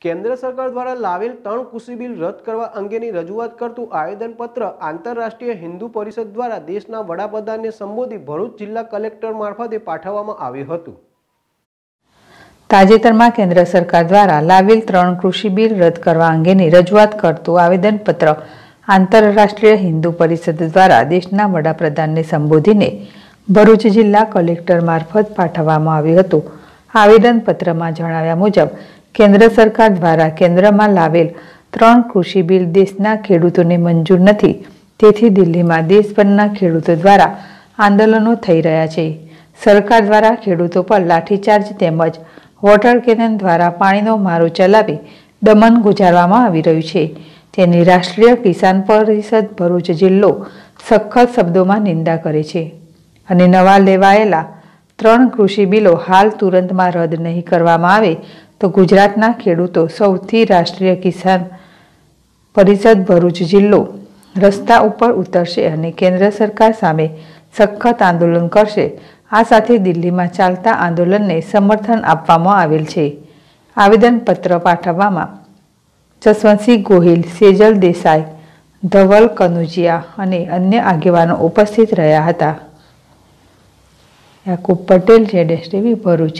केन्द्र सरकार द्वारा लावेल 3 कृषि बिल रद्द करवा अंगेनी रजूआत करतुं आवेदनपत्र आंतरराष्ट्रीय हिंदू परिषद द्वारा देशना वडाप्रधानने संबोधी भरूच जिल्ला कलेक्टर मार्फते पाठववामां આવ્યું હતું। તાજેતરમાં કેન્દ્ર સરકાર દ્વારા લાવેલ 3 કૃષિ બિલ રદ કરવા અંગેની રજૂઆત કરતું આવેદનપત્ર આંતરરાષ્ટ્રીય હિન્દુ પરિષદ દ્વારા દેશના વડાપ્રધાનને સંબોધીને ભરૂચ જિલ્લા કલેક્ટર મારફત પાઠવવામાં આવ્યું હતું। આવેદનપત્રમાં જણાવ્યા મુજબ કેન્દ્ર સરકાર દ્વારા કેન્દ્રમાં લાવેલ 3 કૃષિ બિલ દેશના ખેડૂતોને મંજૂર નથી, તેથી દિલ્હીમાં દેશભરના ખેડૂતો દ્વારા આંદોલનો થઈ રહ્યા છે। સરકાર દ્વારા ખેડૂતો પર લાઠીચાર્જ તેમજ વોટર કેનન દ્વારા પાણીનો મારો ચલાવી દમન ગુજારવામાં આવી રહ્યું છે, તેની રાષ્ટ્રીય કિસાન પરિષદ ભરૂચ જિલ્લો સખત શબ્દોમાં નિંદા કરે છે અને નવા લેવાયેલા 3 કૃષિ બિલો હાલ તુરંતમાં રદ નહીં કરવામાં આવે તો ગુજરાતના ખેડૂતો સૌથી રાષ્ટ્રીય કિસાન પરિષદ ભરૂચ જિલ્લો રસ્તા ઉપર ઉતરશે અને કેન્દ્ર સરકાર સામે સખત આંદોલન કરશે। આ સાથે દિલ્હીમાં ચાલતા આંદોલનને સમર્થન આપવામાં આવેલ છે। આવેદનપત્ર પાઠવવામાં જસવંતસિંહ ગોહિલ, સેજલ દેસાઈ, ધવલ કનુજિયા અને અન્ય આગેવાનો ઉપસ્થિત રહ્યા હતા। યાકુબ પટેલ, ZSTV ભરૂચ।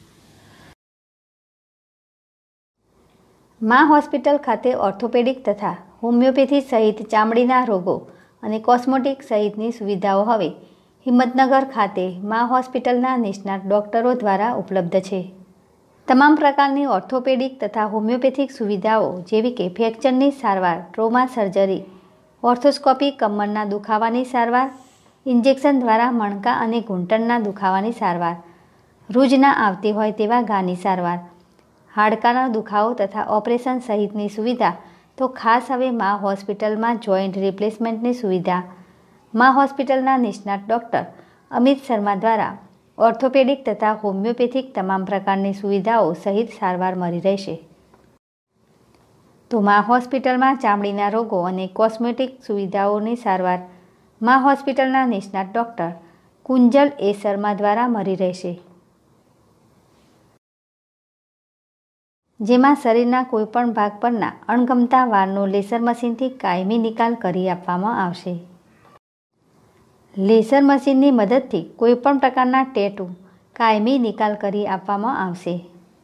માં હોસ્પિટલ ખાતે ઓર્થોપેડિક તથા હોમિયોપેથી સહિત ચામડીના રોગો અને કોસ્મેટિક સહિતની સુવિધાઓ હવે હિંમતનગર ખાતે માં હોસ્પિટલના નિષ્ણાત ડોક્ટરો દ્વારા ઉપલબ્ધ છે। તમામ પ્રકારની ઓર્થોપેડિક તથા હોમિયોપેથિક સુવિધાઓ જેવી કે ફ્રેક્ચરની સારવાર, ટ્રોમા સર્જરી, ઓર્થોસ્કોપી, કમરના દુખાવાની સારવાર, ઇન્જેક્શન દ્વારા મણકા અને ઘૂંટણના દુખાવાની સારવાર, રૂજ ના આવતી હોય તેવા ઘાની સારવાર, હાડકાનો દુખાવો તથા ઓપરેશન સહિતની સુવિધા તો ખાસ હવે માં હોસ્પિટલમાં જોઈન્ટ રિપ્લેસમેન્ટની સુવિધા માં હોસ્પિટલના નિષ્ણાત ડૉક્ટર અમિત શર્મા દ્વારા ઓર્થોપેડિક તથા હોમિયોપેથિક તમામ પ્રકારની સુવિધાઓ સહિત સારવાર મળી રહેશે। તો માં હોસ્પિટલમાં ચામડીના રોગો અને કોસ્મેટિક સુવિધાઓની સારવાર માં હોસ્પિટલના નિષ્ણાત ડૉક્ટર કુંજલ એ શર્મા દ્વારા મળી રહેશે, જેમાં શરીરના કોઈપણ ભાગ પરના અણગમતા વાળનો લેસર મશીનથી કાયમી નિકાલ કરી આપવામાં આવશે। લેસર મશીનની મદદથી કોઈપણ પ્રકારના ટેટુ કાયમી નિકાલ કરી આપવામાં આવશે।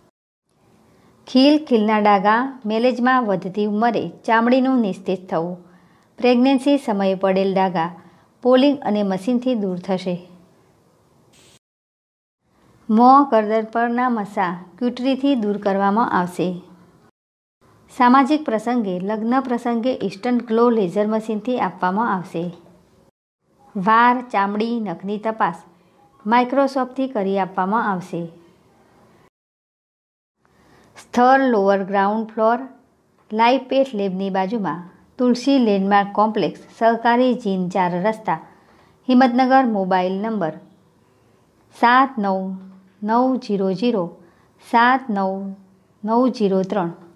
ખીલના ડાઘા, મેલેજમાં વધતી ઉંમરે ચામડીનું નિસ્તેજ થવું, પ્રેગ્નન્સી સમયે પડેલ ડાઘા પોલિંગ અને મશીનથી દૂર થશે। મોં, ગરદન પરના મસા ક્યુટરીથી દૂર કરવામાં આવશે। સામાજિક પ્રસંગે, લગ્ન પ્રસંગે ઇન્સ્ટન્ટ ગ્લો લેઝર મશીનથી આપવામાં આવશે। વાળ, ચામડી, નખની તપાસ માઇક્રોસ્કોપથી કરી આપવામાં આવશે। સ્થળ lower ground floor, live path લેબની બાજુમાં તુલસી લેન્ડમાર્ક કોમ્પ્લેક્સ, સહકારી જીન 4 રસ્તા, હિંમતનગર। Mobile number 7990079903।